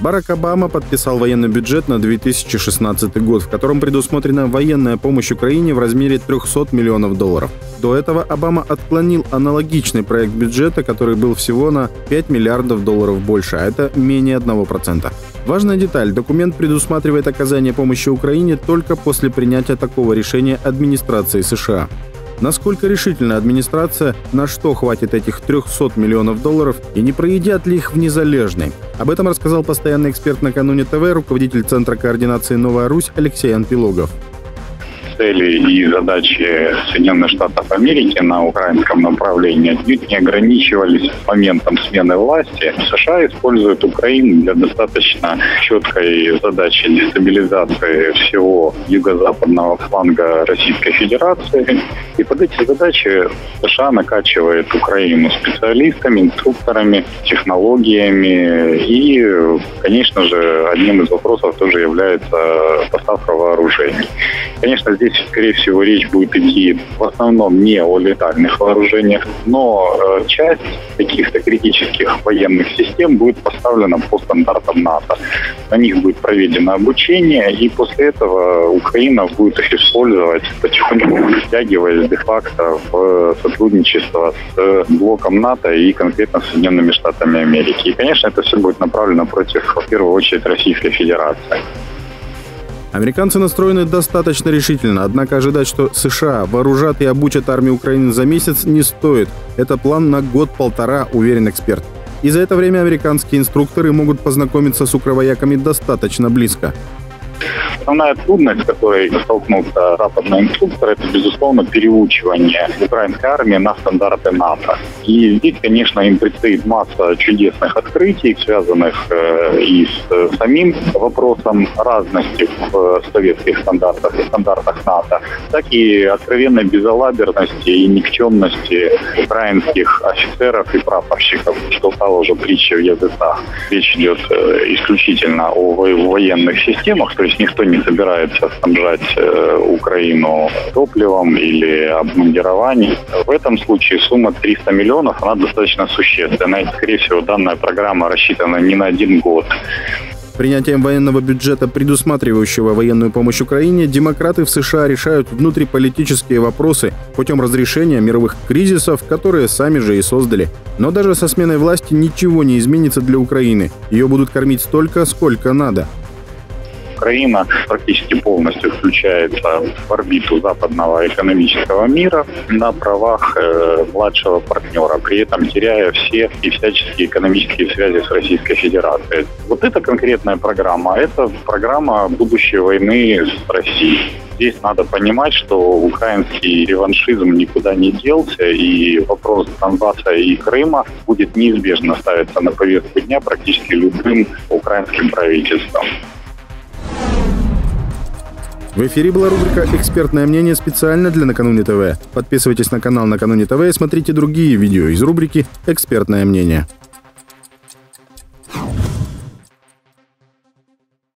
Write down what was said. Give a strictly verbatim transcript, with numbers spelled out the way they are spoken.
Барак Обама подписал военный бюджет на две тысячи шестнадцатый год, в котором предусмотрена военная помощь Украине в размере трехсот миллионов долларов. До этого Обама отклонил аналогичный проект бюджета, который был всего на пять миллиардов долларов больше, а это менее одного процента. Важная деталь. Документ предусматривает оказание помощи Украине только после принятия такого решения администрации США. Насколько решительна администрация, на что хватит этих трехсот миллионов долларов и не проедят ли их в Незалежной? Об этом рассказал постоянный эксперт «Накануне ТВ», руководитель Центра координации «Новая Русь» Алексей Анпилогов. Цели и задачи Соединенных Штатов Америки на украинском направлении отнюдь не ограничивались моментом смены власти. США используют Украину для достаточно четкой задачи дестабилизации всего юго-западного фланга Российской Федерации. И под эти задачи США накачивает Украину специалистами, инструкторами, технологиями. И, конечно же, одним из вопросов тоже является поставка вооружений. Конечно, здесь Здесь, скорее всего, речь будет идти в основном не о летальных вооружениях, но э, часть каких-то критических военных систем будет поставлена по стандартам НАТО. На них будет проведено обучение, и после этого Украина будет их использовать, потихоньку втягиваясь де-факто в сотрудничество с блоком НАТО и конкретно с Соединенными Штатами Америки. И, конечно, это все будет направлено против, в первую очередь, Российской Федерации. Американцы настроены достаточно решительно, однако ожидать, что США вооружат и обучат армию Украины за месяц, не стоит. Это план на год-полтора, уверен эксперт. И за это время американские инструкторы могут познакомиться с укровояками достаточно близко. Основная трудность, с которой столкнулся западный инструктор, это, безусловно, переучивание украинской армии на стандарты НАТО. И здесь, конечно, им предстоит масса чудесных открытий, связанных э, и с э, самим вопросом разности в советских стандартах и стандартах НАТО, так и откровенной безалаберности и никчемности украинских офицеров и прапорщиков, что стало уже притчей в языках. Речь идет э, исключительно о военных системах, то есть никто не собирается снабжать э, Украину топливом или обмундированием. В этом случае сумма триста миллионов, она достаточно существенная. И, скорее всего, данная программа рассчитана не на один год. Принятием военного бюджета, предусматривающего военную помощь Украине, демократы в США решают внутриполитические вопросы путем разрешения мировых кризисов, которые сами же и создали. Но даже со сменой власти ничего не изменится для Украины. Ее будут кормить столько, сколько надо. Украина практически полностью включается в орбиту западного экономического мира на правах э, младшего партнера, при этом теряя все и всяческие экономические связи с Российской Федерацией. Вот эта конкретная программа, это программа будущей войны с Россией. Здесь надо понимать, что украинский реваншизм никуда не делся, и вопрос Донбасса и Крыма будет неизбежно ставиться на повестку дня практически любым украинским правительством. В эфире была рубрика «Экспертное мнение» специально для «Накануне ТВ». Подписывайтесь на канал «Накануне ТВ» и смотрите другие видео из рубрики «Экспертное мнение».